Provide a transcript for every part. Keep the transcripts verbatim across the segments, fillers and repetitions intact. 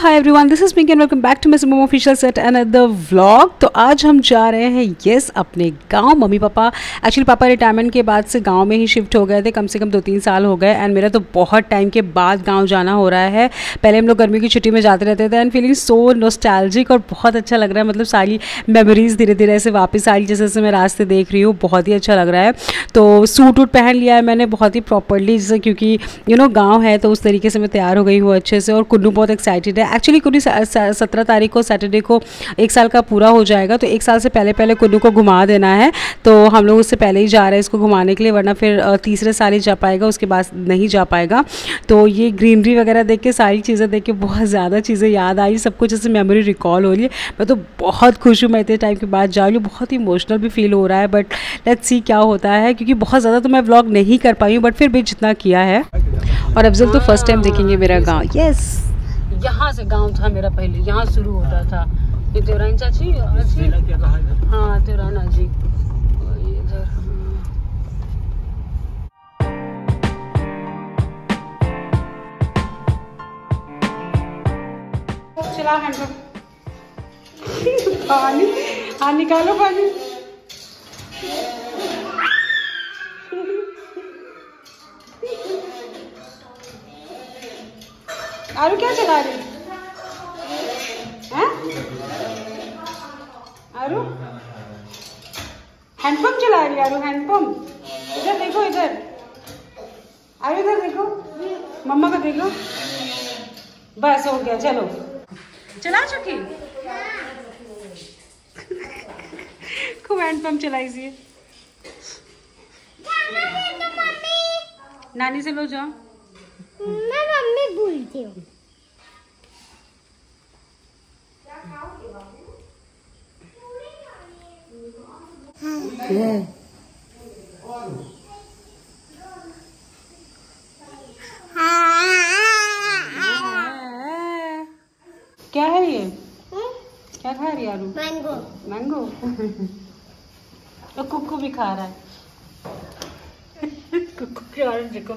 Hi everyone, this is Pinky and welcome back to my सिमम official set another vlog. तो आज हम जा रहे हैं यस अपने गांव। मम्मी पापा एक्चुअली पापा रिटायरमेंट के बाद से गांव में ही शिफ्ट हो गए थे, कम से कम दो तीन साल हो गए एंड मेरा तो बहुत टाइम के बाद गांव जाना हो रहा है। पहले हम लोग गर्मी की छुट्टी में जाते रहते थे एंड फीलिंग सो नॉस्टैल्जिक और बहुत अच्छा लग रहा है। मतलब सारी मेमोरीज धीरे धीरे ऐसे वापस आ रही, जैसे जैसे मैं रास्ते देख रही हूँ, बहुत ही अच्छा लग रहा है। तो सूट वूट पहन लिया है मैंने बहुत ही प्रॉपरली, जैसे क्योंकि यू नो गाँव है तो उस तरीके से मैं तैयार हो गई हूँ अच्छे से। और कुन्नू बहुत एक्साइटेड है। एक्चुअली कुन्नू सत्रह तारीख को सैटरडे को एक साल का पूरा हो जाएगा, तो एक साल से पहले पहले कुन्नू को घुमा देना है। तो हम लोग उससे पहले ही जा रहे हैं इसको घुमाने के लिए, वरना फिर तीसरे साल ही जा पाएगा, उसके बाद नहीं जा पाएगा। तो ये ग्रीनरी वगैरह देख के, सारी चीज़ें देख के बहुत ज़्यादा चीज़ें याद आई, सब कुछ जैसे मेमोरी रिकॉल हो रही है। मैं तो बहुत खुश हूँ, मैं इतने टाइम के बाद जा रही हूँ, बहुत ही इमोशनल भी फील हो रहा है। बट लेट्स सी क्या होता है, क्योंकि बहुत ज़्यादा तो मैं व्लॉग नहीं कर पाई हूँ, बट फिर भी जितना किया है। और अफजल तो फर्स्ट टाइम देखेंगे मेरा गाँव। यस, यहाँ से गांव था मेरा, पहले यहाँ शुरू होता था। ये तेरान चाची, हाँ तेराना जी, इधर चला हैंडपंप पानी, हाँ निकालो पानी। आरू क्या चला रही है? आरू हैंडपंप चला रही है। आरू हैंडपंप, इधर देखो, इधर आरू, इधर देखो, मम्मा को देखो। बस हो गया, चलो चला चुकी। खूब हैंडपंप चलाई सी। नानी से लो जाओ। मैं मम्मी बोलती हूँ। क्या है ये? क्या खा रही है आलू? मैंगो। मैंगो तो कुक्कू भी खा रहा है। कुक्कू के और देखो।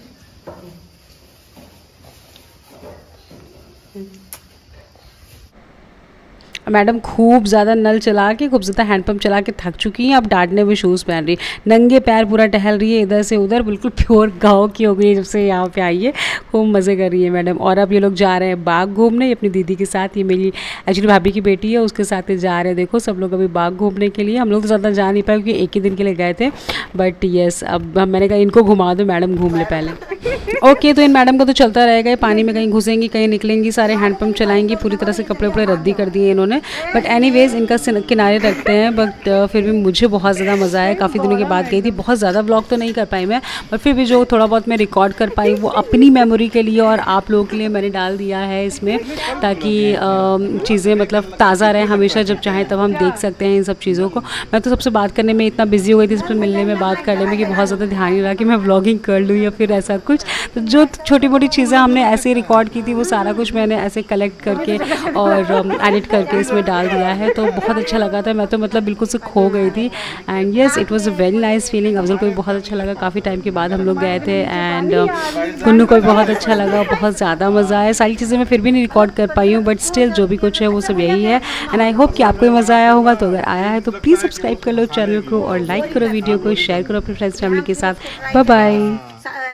मैडम खूब ज़्यादा नल चला के, खूब ज़्यादा हैंडपम्प चला के थक चुकी हैं। अब डांटने में शूज़ पहन रही, नंगे पैर पूरा टहल रही है इधर से उधर, बिल्कुल प्योर गाँव की हो गई है जब से यहाँ पे आई है। खूब मज़े कर रही है मैडम। और अब ये लोग जा रहे हैं बाग घूमने अपनी दीदी के साथ। ये मेरी एक्चुअली भाभी की बेटी है, उसके साथ ही जा रहे हैं। देखो सब लोग अभी बाग घूमने के लिए। हम लोग तो ज़्यादा जा नहीं पाए क्योंकि एक ही दिन के लिए गए थे, बट येस अब मैंने कहा इनको घुमा दो, मैडम घूम ले पहले। ओके, तो इन मैडम का तो चलता रहेगा, पानी में कहीं घुसेंगी कहीं निकलेंगी, सारे हैंडपम्प चलाएंगी, पूरी तरह से कपड़े वपड़े रद्दी कर दिए इन्होंने। बट एनीवेज इनका किनारे रखते हैं। बट फिर भी मुझे बहुत ज़्यादा मज़ा आया। काफ़ी दिनों के बाद गई थी, बहुत ज़्यादा व्लॉग तो नहीं कर पाई मैं, बट फिर भी जो थोड़ा बहुत मैं रिकॉर्ड कर पाई वो अपनी मेमोरी के लिए और आप लोगों के लिए मैंने डाल दिया है इसमें, ताकि चीज़ें मतलब ताज़ा रहें, हमेशा जब चाहें तब हम देख सकते हैं इन सब चीज़ों को। मैं तो सबसे बात करने में इतना बिजी हो गई थी, सबसे मिलने में, बात करने में, कि बहुत ज़्यादा ध्यान नहीं रहा कि मैं व्लॉगिंग कर लूँ या फिर ऐसा कुछ। तो जो छोटी मोटी चीज़ें हमने ऐसे रिकॉर्ड की थी वो सारा कुछ मैंने ऐसे कलेक्ट करके और एडिट करके इसमें डाल दिया है। तो बहुत अच्छा लगा था, मैं तो मतलब बिल्कुल से खो गई थी। And yes, it was a very nice feeling. Afzal को भी बहुत अच्छा लगा, काफ़ी टाइम के बाद हम लोग गए थे। एंड कुन्नू को भी बहुत अच्छा लगा, बहुत ज़्यादा मज़ा आया। सारी चीज़ें मैं फिर भी नहीं रिकॉर्ड कर पाई हूँ, बट स्टिल जो भी कुछ है वो सब यही है। एंड आई होप कि आपको भी मज़ा आया होगा। तो अगर आया है तो प्लीज़ सब्सक्राइब कर लो चैनल को और लाइक करो वीडियो को, शेयर करो अपने फ्रेंड्स फैमिली के साथ। Bye bye.